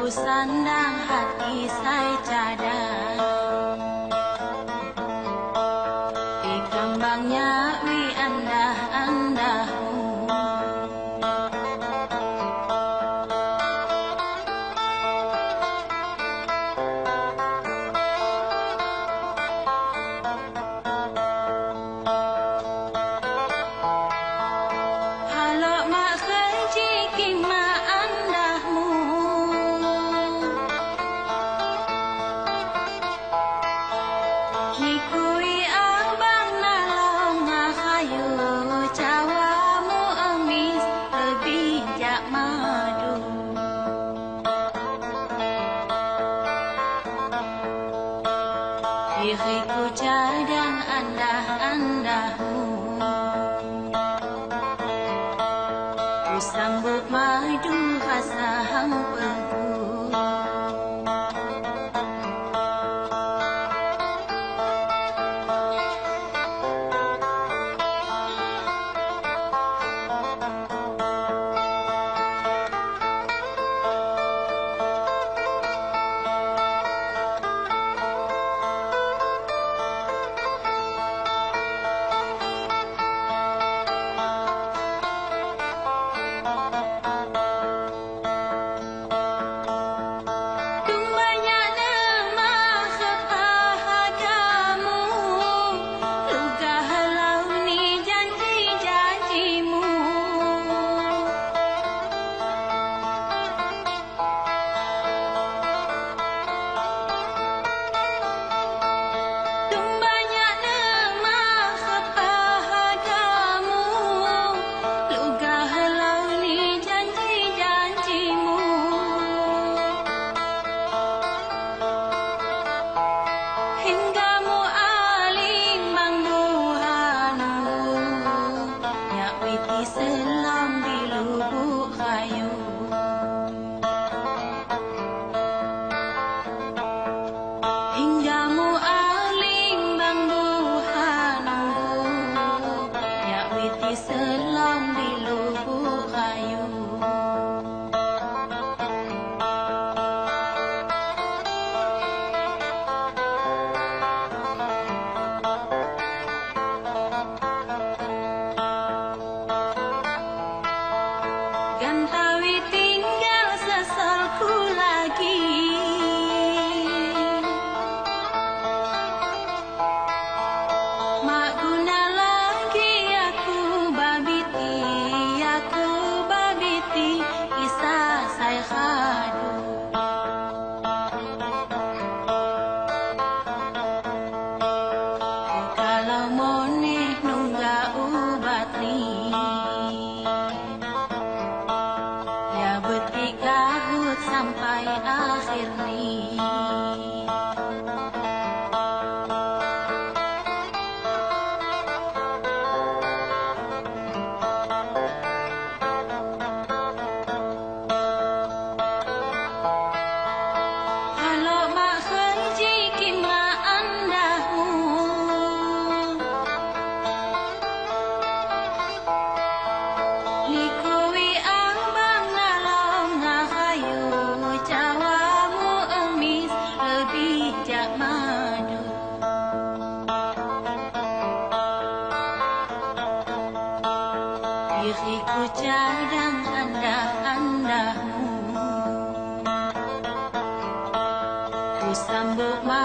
sandang hati saya cadang di kembangnya wi andah-andahmu. Halo mak kerji kima andahmu, nikui abang nalong ngahayu cawamu emis lebih jak madu. Diriku cadang andah-andahmu, ku sambut madu rasa hampaku. Selam di lubuk kayu, hingga mu'aling bang buhanu, ya witi selam di lubuk kayu. Gantawi tinggal sesalku lagi, mak guna lagi aku babiti kisah saya khadu. Kalau moneh nunggak ubat ni, kahut sampai akhir ni. Halo mak kerji kima andahmu, nikui abang nalong ngahayu cawamu emis lebih jak madu. Diriku cadang andah-andahmu, ku sambut